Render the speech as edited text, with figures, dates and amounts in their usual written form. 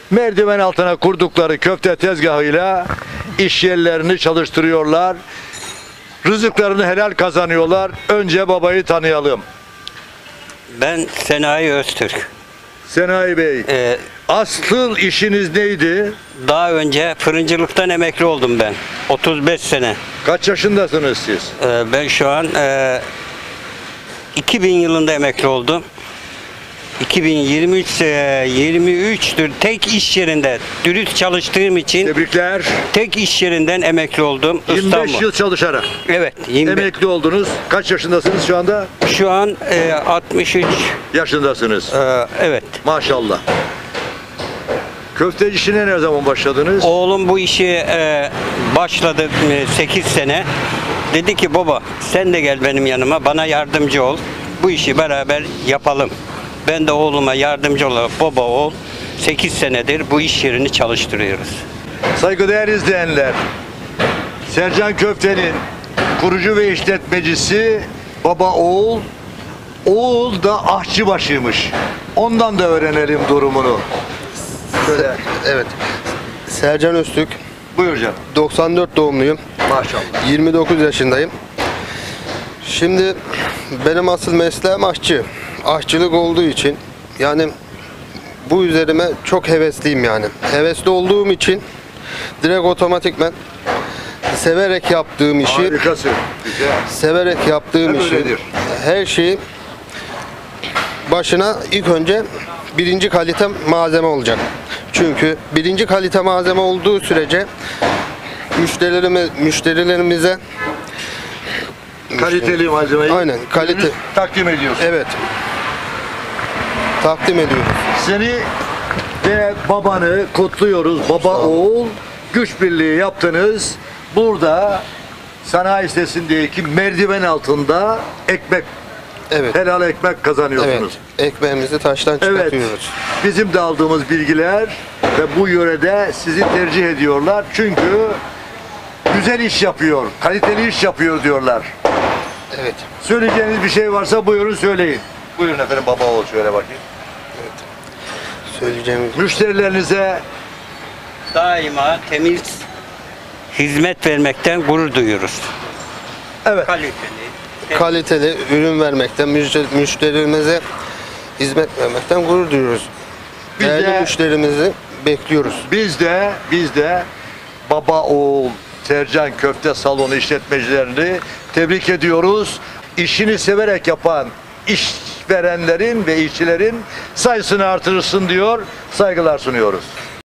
Merdiven altına kurdukları köfte tezgahıyla iş yerlerini çalıştırıyorlar. Rızıklarını helal kazanıyorlar. Önce babayı tanıyalım. Ben Senayi Öztürk. Senayi Bey, asıl işiniz neydi? Daha önce fırıncılıktan emekli oldum ben. 35 sene. Kaç yaşındasınız siz? Ben şu an 2000 yılında emekli oldum. 2023 23'tür tek iş yerinde dürüst çalıştığım için Tebrikler. tek iş yerinden emekli oldum. 25 İstanbul. yıl çalışarak. Evet, 25. Emekli oldunuz. Kaç yaşındasınız şu anda? Şu an 63. Yaşındasınız. Evet. Maşallah. Köfte işine ne zaman başladınız? Oğlum bu işi başladı 8 sene. Dedi ki baba sen de gel benim yanıma bana yardımcı ol. Bu işi beraber yapalım. Ben de oğluma yardımcı olarak baba oğul 8 senedir bu iş yerini çalıştırıyoruz. Saygıdeğer izleyenler, Sercan Köfte'nin kurucu ve işletmecisi baba oğul, oğul da aşçıbaşıymış. Ondan da öğrenelim durumunu. Şöyle. Evet. Sercan Öztürk, Buyur canım. 94 doğumluyum. Maşallah. 29 yaşındayım. Şimdi benim asıl mesleğim aşçı. Aşçılık olduğu için yani bu üzerime çok hevesliyim yani. Hevesli olduğum için direkt otomatikmen severek yaptığım işi, Harikasın. Güzel. severek yaptığım Hep işi, öyledir. her şeyi başına ilk önce birinci kalite malzeme olacak. Çünkü birinci kalite malzeme olduğu sürece müşterilerimize Kaliteli malzemeyi Aynen, kalite. takdim ediyorsun. evet takdim ediyoruz. Seni ve babanı kutluyoruz. Baba oğul güç birliği yaptınız. Burada sanayi sitesindeki merdiven altında ekmek, Evet. helal ekmek Evet. kazanıyorsunuz. Ekmeğimizi taştan Evet. çıkartıyoruz. Bizim de aldığımız bilgiler ve bu yörede sizi tercih ediyorlar. Çünkü güzel iş yapıyor, kaliteli iş yapıyor diyorlar. Evet. Söyleyeceğiniz bir şey varsa buyurun söyleyin. Buyurun efendim baba oğul şöyle bakayım. Söyleyeceğimiz Müşterilerinize Daima temiz hizmet vermekten gurur duyuyoruz. evet kaliteli ürün vermekten, müşterilerimize hizmet vermekten gurur duyuyoruz. Biz Değerli de- müşterimizi bekliyoruz. biz de baba oğul Sercan Köfte Salonu işletmecilerini tebrik ediyoruz. İşini severek yapan işverenlerin ve işçilerin sayısını artırırsın diyor. Saygılar sunuyoruz.